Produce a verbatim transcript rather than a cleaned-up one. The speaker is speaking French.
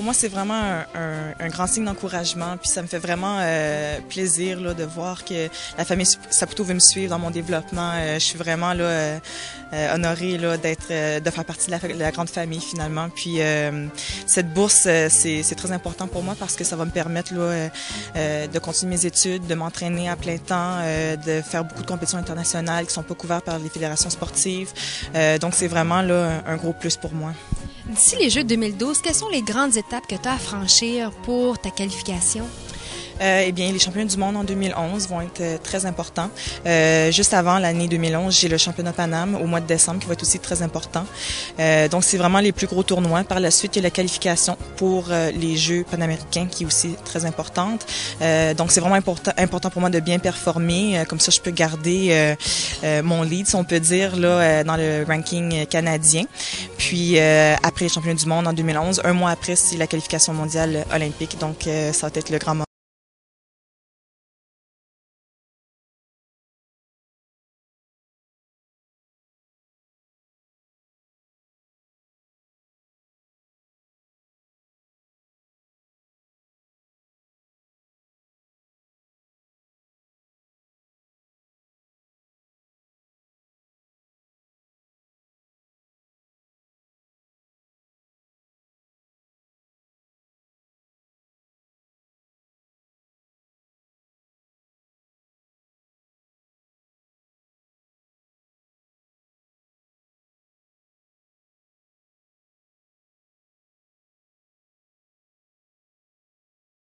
Pour moi, c'est vraiment un, un, un grand signe d'encouragement. Puis ça me fait vraiment euh, plaisir là, de voir que la famille Saputo veut me suivre dans mon développement. Euh, je suis vraiment là, euh, euh, honorée là, d'être, euh, de faire partie de la, de la grande famille finalement. Puis euh, cette bourse, euh, c'est, c'est très important pour moi parce que ça va me permettre là, euh, de continuer mes études, de m'entraîner à plein temps, euh, de faire beaucoup de compétitions internationales qui sont pas couvertes par les fédérations sportives. Euh, donc c'est vraiment là, un gros plus pour moi. D'ici les Jeux deux mille douze, quelles sont les grandes étapes que tu as à franchir pour ta qualification? Euh, eh bien, les championnats du monde en deux mille onze vont être euh, très importants. Euh, juste avant l'année deux mille onze, j'ai le championnat Paname au mois de décembre qui va être aussi très important. Euh, donc, c'est vraiment les plus gros tournois. Par la suite, il y a la qualification pour euh, les Jeux panaméricains qui est aussi très importante. Euh, donc, c'est vraiment important, important pour moi de bien performer. Euh, comme ça, je peux garder euh, euh, mon lead, si on peut dire, là, euh, dans le ranking canadien. Puis, euh, après les championnats du monde en deux mille onze, un mois après, c'est la qualification mondiale olympique. Donc, euh, ça va être le grand moment.